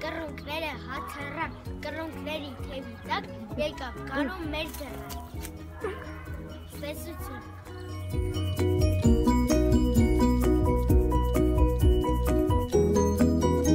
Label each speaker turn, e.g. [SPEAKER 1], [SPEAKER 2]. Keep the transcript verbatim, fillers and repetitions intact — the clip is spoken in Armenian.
[SPEAKER 1] կռունկները հացառան, կռունկների թևի տակ եկավ գարուն մեր ձեռը։ Սեսություն։